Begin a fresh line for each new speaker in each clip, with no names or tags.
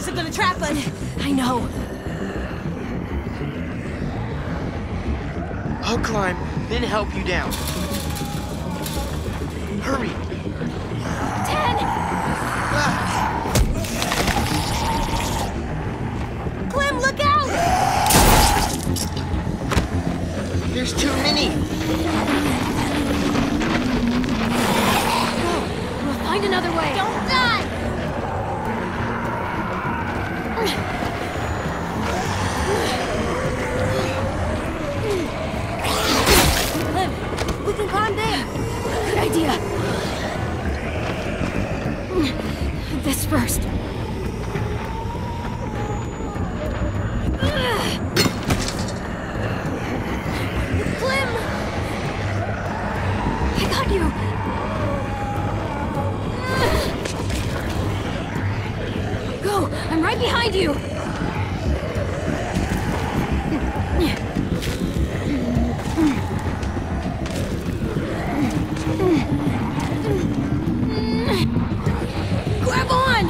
isn't gonna trap us.
I know.
I'll climb, then help you down. Hurry!
10! Clem, look out!
There's too many!
Go! We'll find another way.
Don't die!
Clem, we can climb there. Good idea. This first. Clem! I got you. Go! I'm right behind you. Grab on!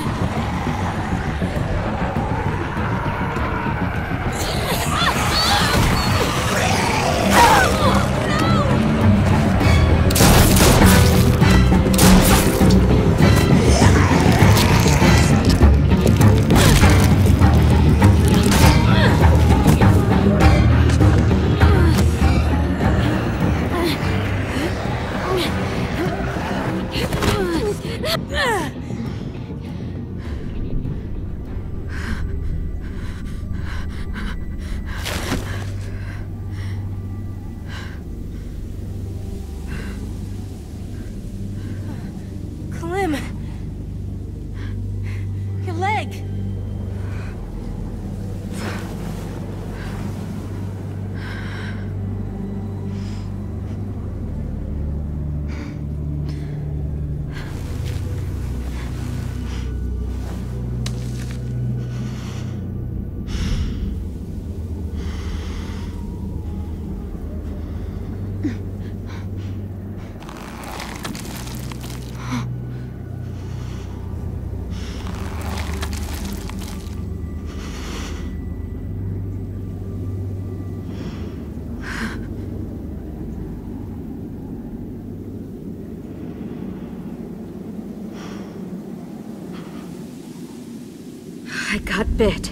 Clem! Your leg!
I got bit.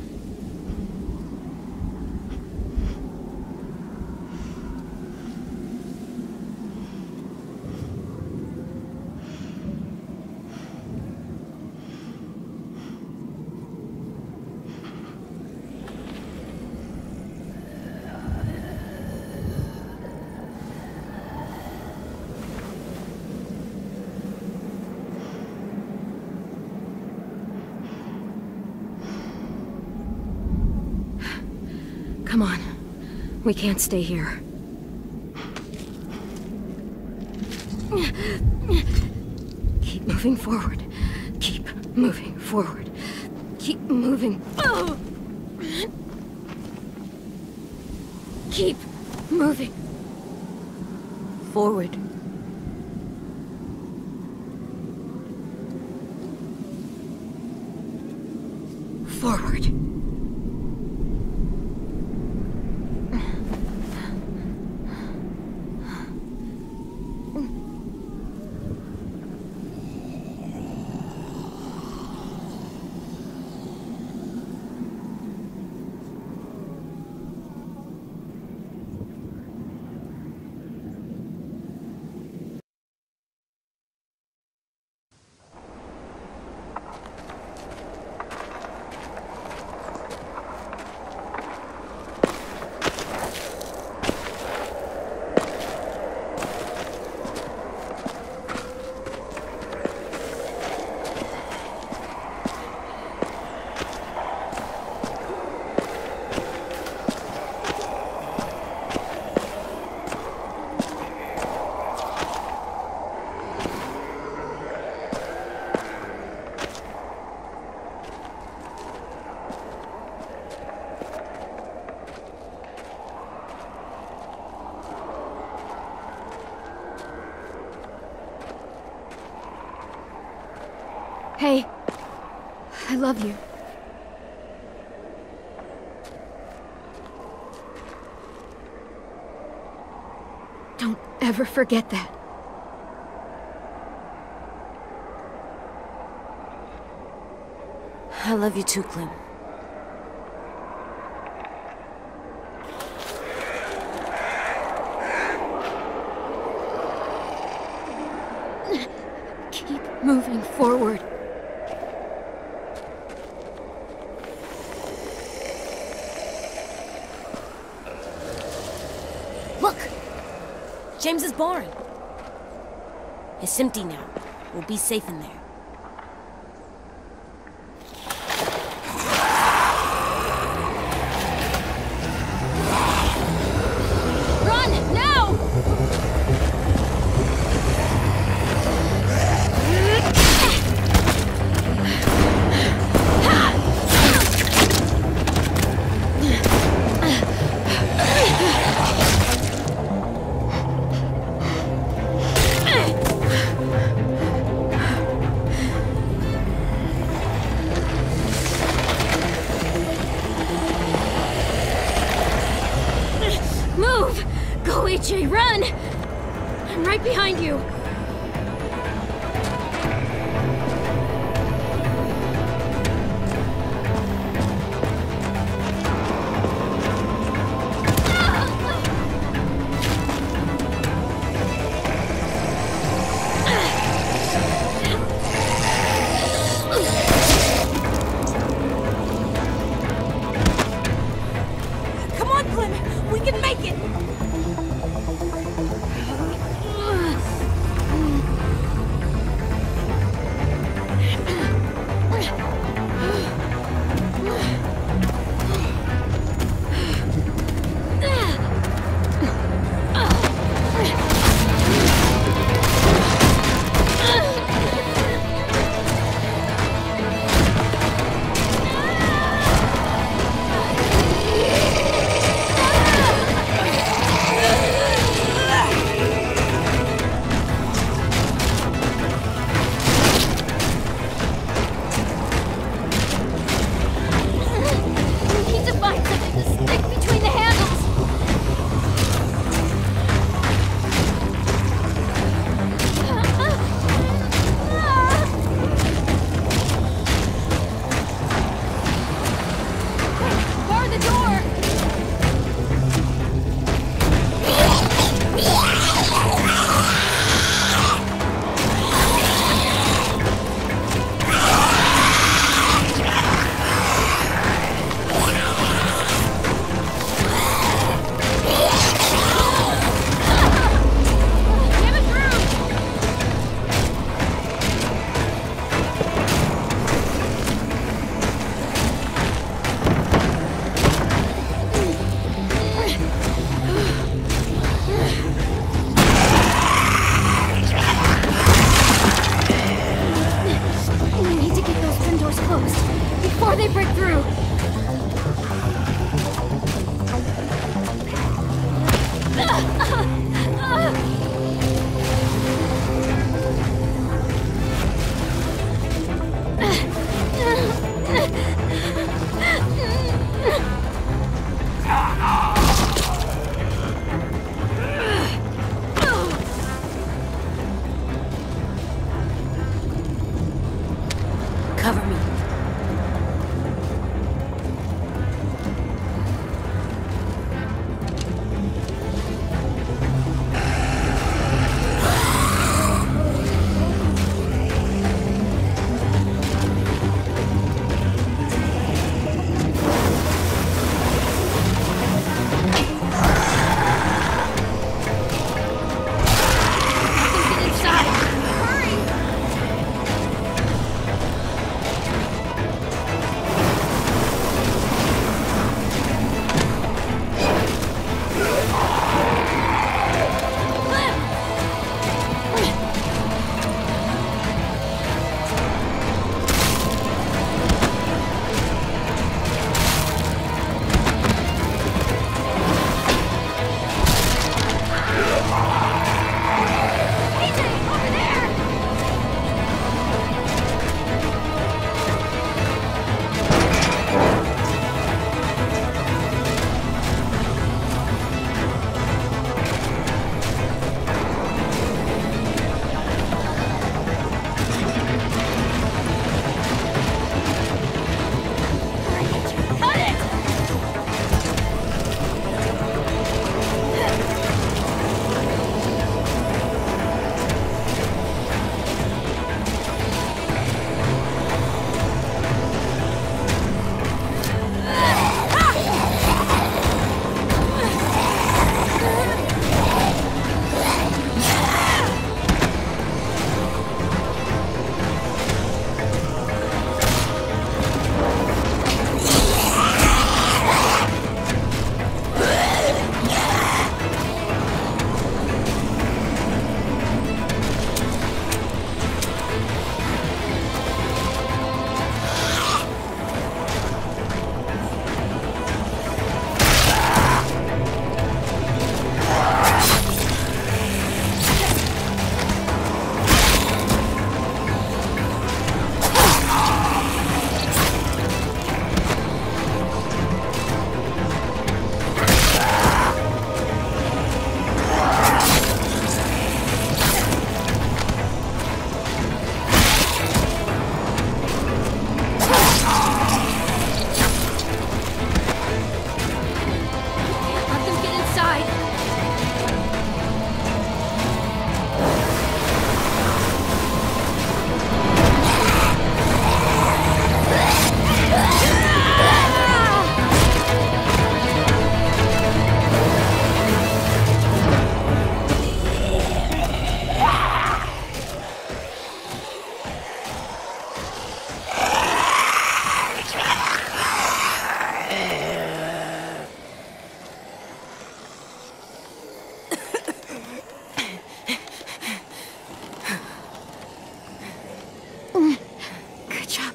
Come on. We can't stay here. Keep moving forward. Keep moving forward. Keep moving. Oh! Keep moving. Forward. Forward. Hey, I love you. ever forget that.
I love you too, Clem.
Keep moving forward.
Look! James's barn. It's empty now. We'll be safe in there.
Run, now! Move! Go, AJ, run! I'm right behind you.
Come on, Clem! We can make it!
We need to find something to stick between the handles. Bar the door. Get it through. We need to get those twin doors closed before they break through.
Cover me.
Get inside. Hurry!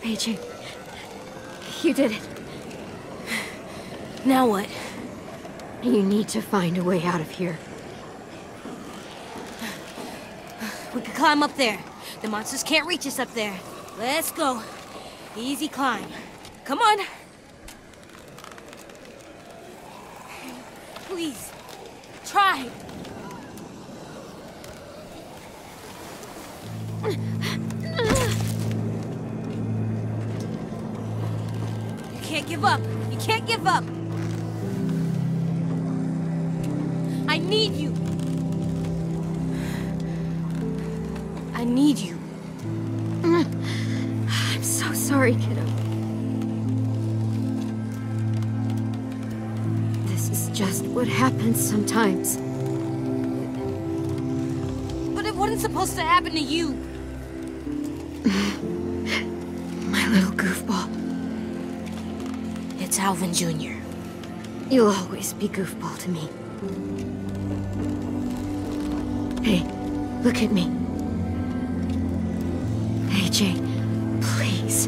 AJ, you did it.
Now what?
You need to find a way out of here.
We can climb up there. The monsters can't reach us up there. Let's go. Easy climb. Come on. Please. Try. You can't give up. You can't give up. I need you. I need you.
I'm so sorry, kiddo. This is just what happens sometimes.
But it wasn't supposed to happen to you.
My little goofball.
It's Alvin Jr.
You'll always be goofball to me. Hey, look at me. AJ, please.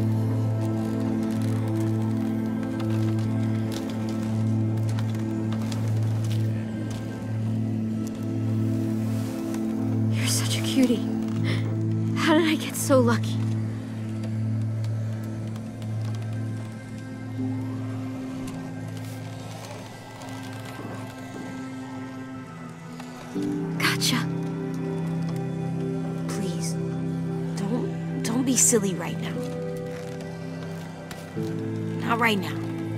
You're such a cutie. How did I get so lucky? Gotcha.
Please. Don't be silly right now. Not right now.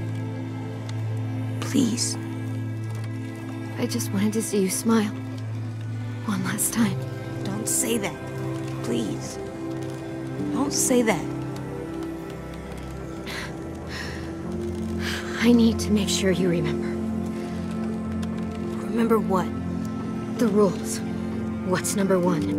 Please.
I just wanted to see you smile. One last time.
Don't say that. Please. Don't say that.
I need to make sure you remember.
Remember what?
The rules. What's number one?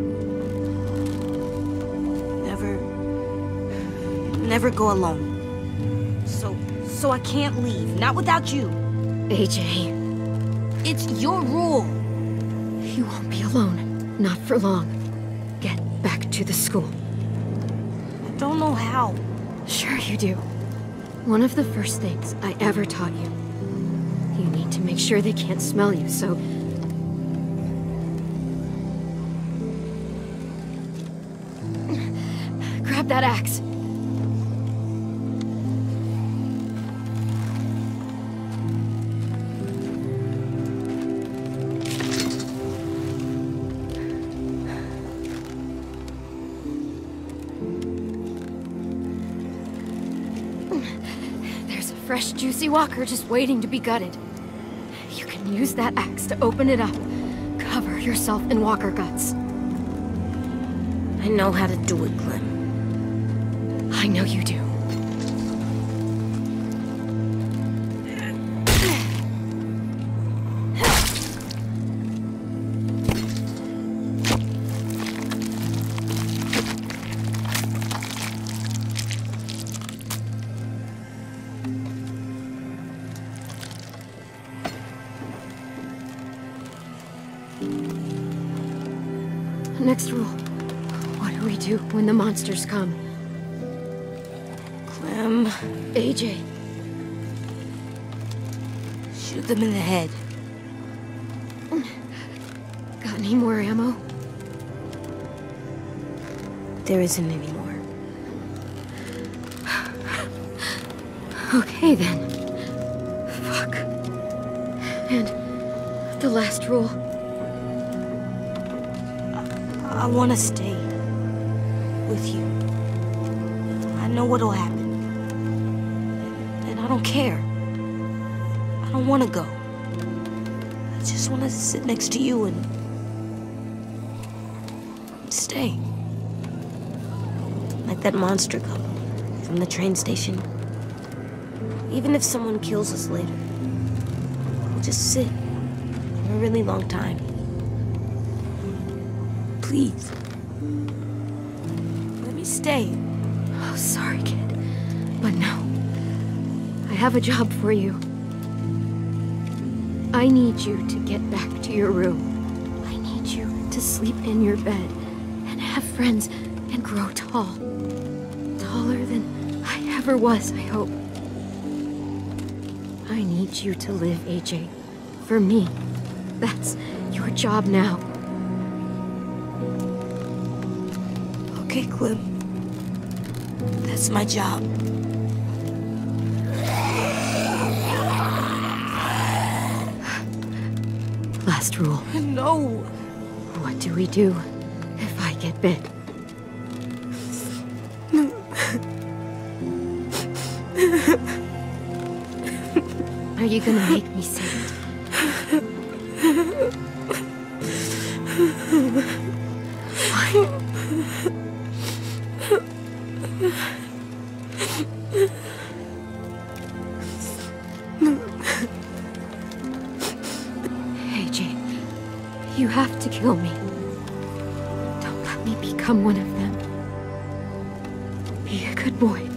Never go alone. So I can't leave. Not without you.
AJ.
It's your rule.
You won't be alone. Not for long. Get back to the school.
I don't know how.
Sure you do. One of the first things I ever taught you. You need to make sure they can't smell you, so... Grab that axe. There's a fresh, juicy walker just waiting to be gutted. You can use that axe to open it up. Cover yourself in walker guts.
I know how to do it, Clem.
I know you do. Next rule. What do we do when the monsters come?
Clem,
AJ.
shoot them in the head.
Got any more ammo?
There isn't any more.
Okay then. Fuck. And the last rule.
I want to stay with you. I know what'll happen. And I don't care. I don't want to go. I just want to sit next to you and stay. Like that monster couple from the train station. Even if someone kills us later, we'll just sit for a really long time. Please. Let me stay.
Oh, sorry, kid. But no. I have a job for you. I need you to get back to your room. I need you to sleep in your bed and have friends and grow tall. taller than I ever was, I hope. I need you to live, AJ. For me. That's your job now.
Okay, Clem. That's my job.
Last rule.
No!
What do we do if I get bit? Are you gonna make me say it? Fine. AJ, you have to kill me. Don't let me become one of them. Be a good boy.